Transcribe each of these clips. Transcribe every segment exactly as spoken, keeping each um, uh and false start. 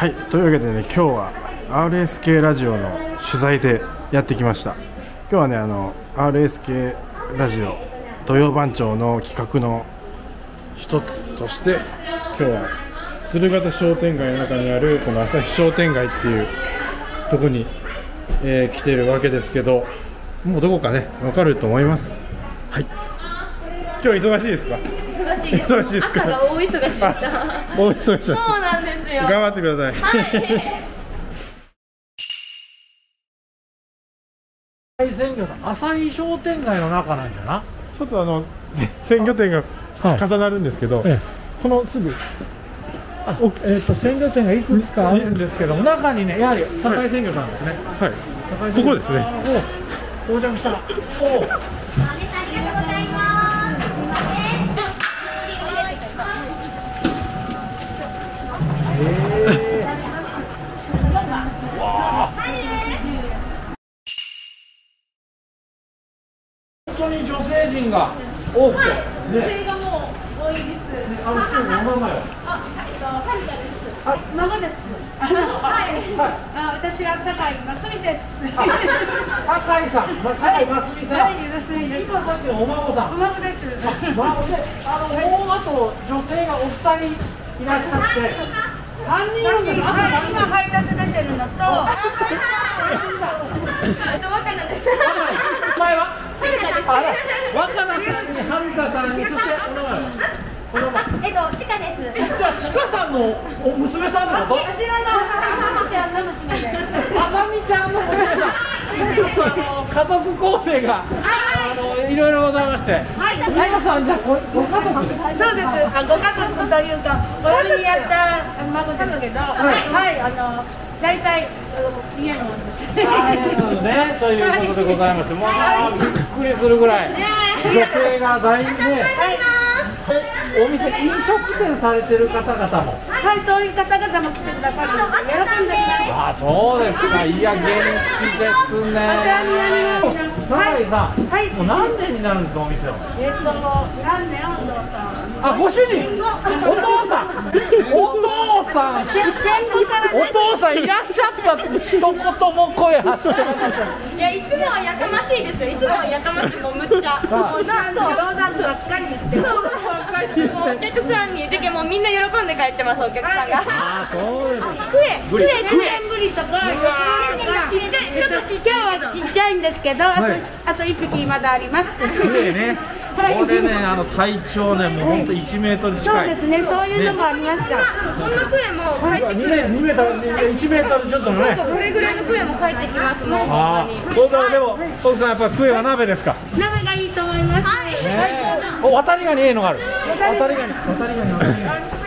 はい、というわけでね、今日は アールエスケー ラジオの取材でやってきました。今日はね、あの アールエスケー ラジオ土曜番長の企画の一つとして、今日は鶴形商店街の中にあるこの朝日商店街っていうとこに、えー、来ているわけですけど、もうどこかね分かると思います。はい、今日忙しいですか？ 忙しいです。 忙しいですか？ 朝が大忙しでした。大忙しいです。 そうなんですよ。 頑張ってください。 はい。鮮魚さん、朝日商店街の中なんじゃな。 ちょっとあの鮮魚店が重なるんですけど、はい、このすぐあえー、と鮮魚店がいくつかあるんですけども、中にねやはり堺鮮魚さんですね。 はい。ここですね。 お到着した。おお。本当に女性陣が多くて、はい、 女性がもう多いです。 あの人のお名前は？ あ、えっと、はるかです。 あ、孫です。あの、はい、あ、私は酒井真澄です。 酒井さん、ま、酒井真澄さん。 はい、真澄です。 今さっきのお孫さん。 お孫です。 まあ、で、あの、もうあと女性がお二人いらっしゃって。三人いるんだな。 はい、今配達出てるのと。あと若菜です。 前は。若菜さんに、はるかさんに、そしてお名前は。お名前。 えっと、ちかです。 じゃあ、ちかさんのお娘さんってこと？ こちらのあさみちゃんの娘です。 あさみちゃんの娘さん。ちょっとあの家族構成があのいろいろございまして。はい。あやさんじゃごご家族で。 そうです。あ、ご家族というか、お嫁にやった孫ですけど、はい、あの大体家のものです。 ああ、ね、ということでございまして、もうびっくりするぐらい女性が大事で。お店、飲食店されてる方々も、 はい、そういう方々も来てくださるので喜んでください。 ああ、そうですか。いや、元気ですね。酒井さん、はい、もう何年になるんですか、お店は。 えっと、何年、お父さん。 あ、ご主人、お父さん、お父さん、お父さんいらっしゃったって一言も声発してなかった。 いや、いつもはやかましいですよ。いつもはやかましい、もうむっちゃ。もうなんと、 ローダンばっかり言ってる。 そうそうばっかり。もうお客さんにじゃけもうみんな喜んで帰ってます。お客さんが。 ああ、そうです。 クエ、クエ、 天然ブリとか、 ちっちゃい、ちょっとちっちゃい。 今日はちっちゃいんですけど、あとあと一匹まだあります。 クエね。これね、あの体長ね、もう本当一メートル近い。 そうですね、そういうのもありました。 こんなクエも帰ってくる。 二メートル、一メートルちょっとね。 これぐらいのクエも帰ってきます。もうほんまに。 そうだ、でも奥さんやっぱクエは鍋ですか。 鍋がいいと思います。はい。 お、渡りガニええのがある。渡りガニ、渡りガニ、渡りガニ。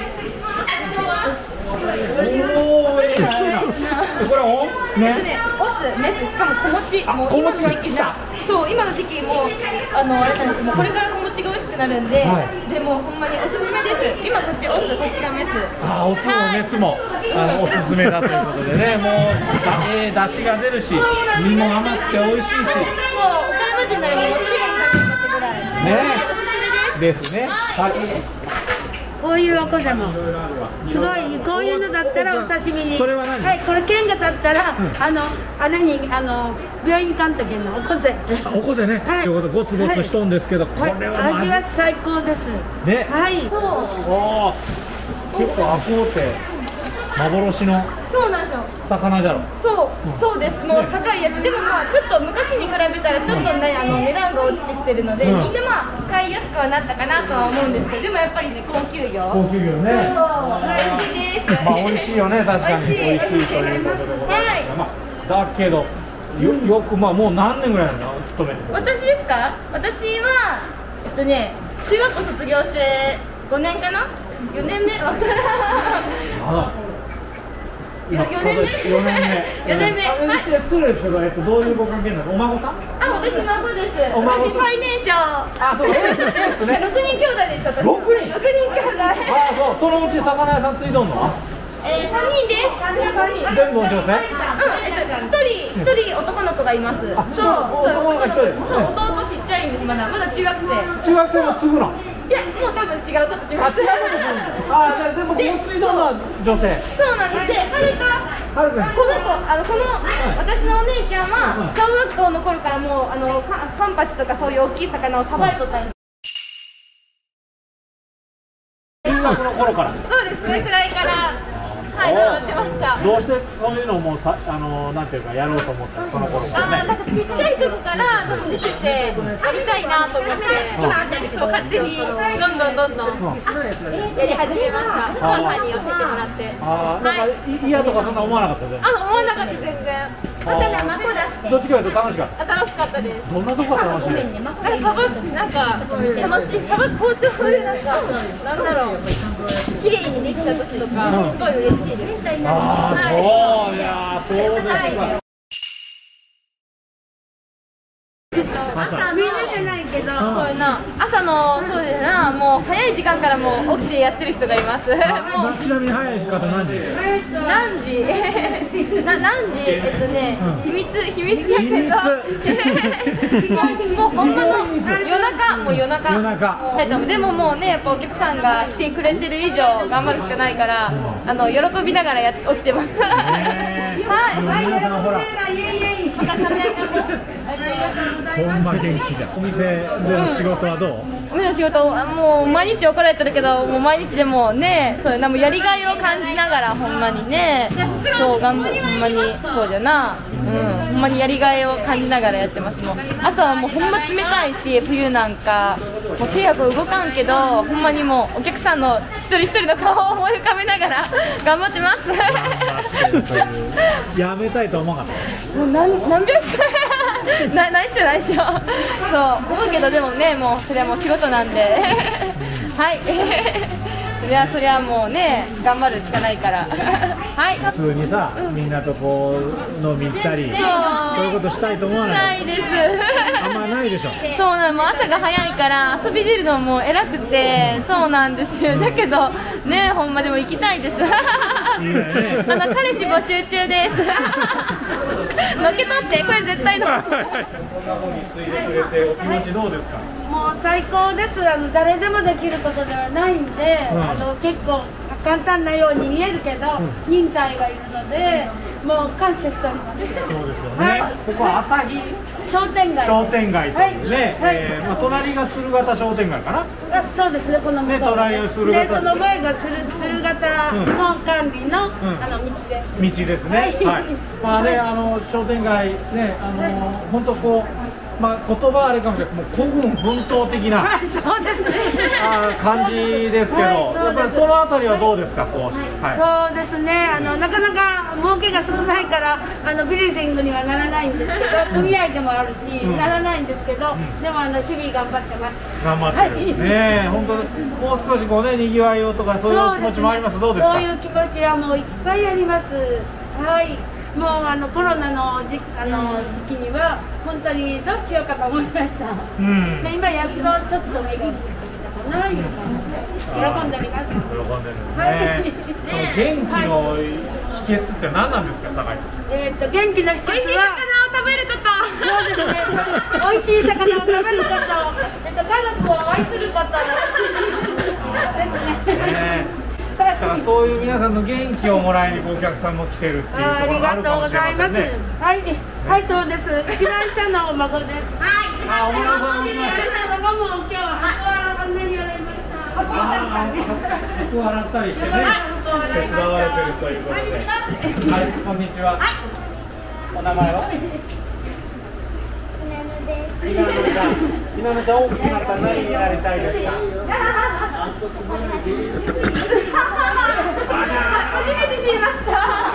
おお、いいな、いいな。これお、 えっとね、オス、メス、しかも子持ち。もう今の時期じゃ。そう、今の時期もあのあれなんです。もうこれから子持ちが美味しくなるんで、でもほんまにおすすめです。今こっちオス、こっちがメス。 あ、オスもメスもあのおすすめだということでね、もうええ出汁が出るし、身も甘くて美味しいし。 もう岡山人ならもうおとりがになってぐらい。ね、おすすめです。 ですね。はい。 こういうお子様、すごい、こういうのだったらお刺身に。 それは何？ はい、これ剣がだったら、あの、あれに、あの、病院行かんときのおこぜ。 おこぜね。はい。ということでゴツゴツしとんですけど、これは味は最高です。 ね。 はい。 そう。 おお。結構アコウって幻のそうなんですよ。 魚じゃろ。 そう、そうです。もう高いやつ。でもまあちょっと昔に比べたらちょっとね、あの値段が落ちてきてるので、みんなまあ買いやすくはなったかなとは思うんですけど、でもやっぱりね、高級魚。 高級魚ね。 そう、美味しいです。 まあ美味しいよね、確かに美味しいということでございます。まあだけどよよくまあもう何年ぐらいなの勤めてる？ 私ですか？私はえっとね、中学校卒業してごねんかな？よねんめわからん。よねんめよねんめ失礼ですけど、えっと、どういうご関係なの？お孫さん？ あ、私孫です。私最年少。 あ、そうですね。 ろくにん兄弟でした。 ろくにん？ ろくにん兄弟。 あ、そう。そのうち魚屋さんついどんの？ えー、さんにんです。さんにん。 全部女性？うん、 えっと、一人、一人男の子がいます。そう、そう、 男の子一人。 そう、弟ちっちゃいんです。まだ、まだ中学生。 中学生も継ぐの？ いや、もう多分違うことします。 あ、違うことするんだ。 ああ、でもこの水道の女性。 そうなんです。で、はるか、 はるかこの子、あの、この、私のお姉ちゃんは、小学校の頃からもう、あの、カカンパチとかそういう大きい魚をさばいとったんです。 中学の頃からです。 そうです、それくらいから、はい、さばってました。 どうしてそういうのもさ、あの、なんていうか、やろうと思ったこの頃からね。 あー、なんかちっちゃい時から見てて、やりたいなと思って、そう勝手にどんどんどんどんやり始めました。お母さんに教えてもらって。 ああ、なんか嫌とかそんな思わなかったで。 あ、思わなかった全然。あとね、孫出して。 どっちかというと楽しかった。 楽しかったです。 どんなとこが楽しいですか。 なんかさばなんか楽しい、さば包丁でなんかなんだろう、綺麗にできた時とかすごい嬉しいです。 ああ、そういやそうですか。 朝みんなじゃないけど、そうやな、朝のそうですな、もう早い時間からもう起きてやってる人がいます。もうちなみに早い方何時？ 何時？な何時？えっとね、秘密秘密だけど、もうほんまの夜中、もう夜中。 夜中。 えっとでももうね、やっぱお客さんが来てくれてる以上頑張るしかないから、あの喜びながらや起きてます。はい。 皆さんほら。ほんま元気だ。お店での仕事はどう？ お店の仕事、もう毎日怒られてるけど、もう毎日でもね、そうなもうやりがいを感じながらほんまにね、そう頑張ほんまにそうじゃな、うん、ほんまにやりがいを感じながらやってます。もう朝はもうほんま冷たいし、冬なんかもう手や動かんけど、ほんまにもうお客さんの一人一人の顔を思い浮かべながら頑張ってます。 やめたいと思わなかった。 もう何何百回なないっしょないっしょ。そう思うけど、でもね、もうそれはもう仕事なんではいそれはそれはもうね、頑張るしかないからはい。 普通にさ、みんなとこう飲み行ったり、そういうことしたいと思わない？ ないですあんまないでしょ。 そうなん、もう朝が早いから遊び出るのも偉くて、そうなんですよ。だけどね、ほんまでも行きたいです。いいね、あの彼氏募集中です。のけ取って、これ絶対の。こんなものについてくれてお気持ちどうですか？ もう最高です。あの誰でもできることではないんで、うん、あの結構簡単なように見えるけど、うん、忍耐がいるので、もう感謝しております。 そうですよね。はい、ここは朝日商店街。 商店街というね、はい、えー、まあ隣が鶴形商店街かな。 あ、そうですね。この向こう、ね、 隣が鶴形。 で、その前が鶴鶴形の管理の、うん、あの道です。 道ですね。はい。はい、まあね、あの商店街ね、あの本当こう。まあ言葉はあれかもしれない、もう孤軍奮闘的なそうですねあ感じですけど、はい、やっぱりそのあたりはどうですか、こう、 はい、そうですね、あのなかなか儲けが少ないからあのビルディングにはならないんですけど、組合でもあるし、うん、ならないんですけど、うん、でもあの日々頑張ってます。 頑張ってる、はい、ね、本当もう少しこうね、にぎわいをとかそういう気持ちもあります。どうですか？ そういう気持ちはもういっぱいあります。はい。もうあのコロナの時あの時期には本当にどうしようかと思いました。うん、で今やっとちょっと目がついてきたかないう感じで喜んでおります。喜んでるね。はい、 その元気の秘訣って何なんですか、酒井さん？ えっと元気の秘訣は美味しい魚を食べること。 そうですね。美味しい魚を食べること、えっと家族を愛することですね。ねだからそういう皆さんの元気をもらいにお客さんも来てるっていうところがあるかもしれませんね。 はい、はい、そうです。一番下のお孫です。はい、 あ、お孫さんも来ました。 孫も今日は箱洗いにやられました。 箱洗ったりしてね、手伝われてるということで。はい、こんにちは。お名前は？稲野ちゃん、稲野ちゃん大きくなったら何になりたいですか？ 初めて知りました。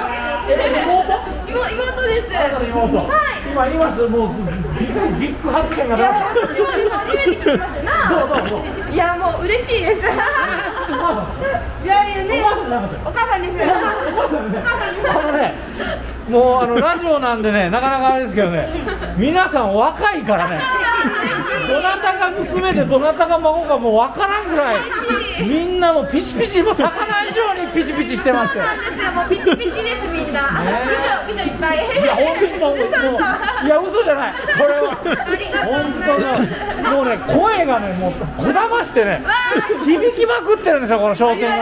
妹？妹です。 妹。はい。今今すもうビッグ発見が出ました。 私も初めて聞きましたな。どうどうどう。いやもう嬉しいです。いやいやね。お母さんです。お母さんです。 あのね、もうあのラジオなんでね、なかなかあれですけどね、皆さん若いからね。どなたが娘でどなたが孫かもうわからんぐらい、みんなもうピチピチ、もう魚以上にピチピチしてまして。 そうなんですよ、もうピチピチですみんな。美女美女いっぱい。いや本当もういや嘘じゃない。これは本当のもうね、声がねもうこだましてね響きまくってるんですよ、この商店街。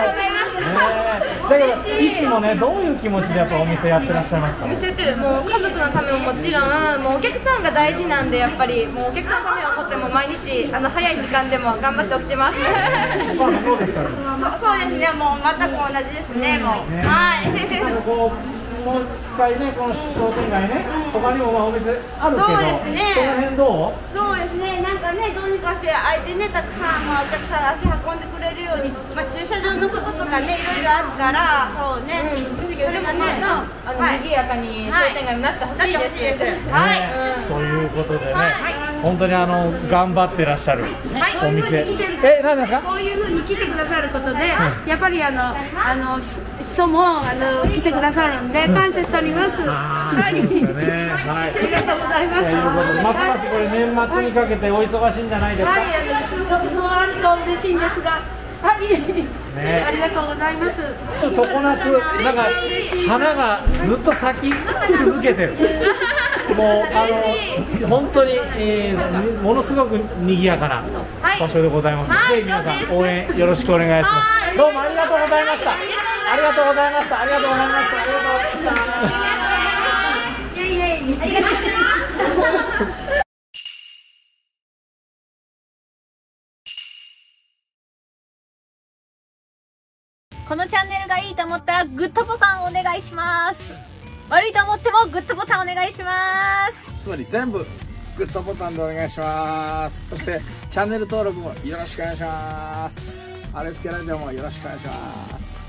だけどいつもねどういう気持ちでやっぱお店やってらっしゃいますか？ お店やってる、もう家族のためももちろん、もうお客さんが大事なんで、やっぱりもうお客さんのためを思っても毎日あの早い時間でも頑張って起きてます。 他のどうですか？ そうそうですね、もう全く同じですね、もう。はい。 あのこうもう一回ね、この商店街ね、他にもまあお店あるけど、 そうですね。 その辺どう？ そうですね、なんかね、どうにかして相手ね、たくさん、まあ、お客さん足運んでくれるように、まあ、駐車場のこととかね、いろいろあるから、そうね、 それもね、あの賑やかに商店街になってほしいです。 はい。 ということでね、 はい本当にあの頑張ってらっしゃるはいお店。 こういう風に来てえ、何ですか？ こういうふうに来てくださることで、やっぱりあの、あの、し人も、あの、来てくださるんで、感謝しております。 あーはい。 そうですよねはいありがとうございます。 ということで、ますますこれ年末にかけてお忙しいんじゃないですか？ はい、あの、そ、そうあると嬉しいんですが。はい。 ねありがとうございます。 常夏、なんか花がずっと咲き続けてる。もうあの本当に、えー、ものすごく賑やかな場所でございます。 はいぜひ皆さん応援よろしくお願いします。どうもありがとうございました。ありがとうございました。ありがとうございました。ありがとうございました。 イエイイエイ。ありがとうございます。 このチャンネルがいいと思ったらグッドボタンお願いします。悪いと思ってもグッドボタンお願いします。 つまり全部グッドボタンでお願いします。そしてチャンネル登録もよろしくお願いします。アールエスケー ラジオもよろしくお願いします。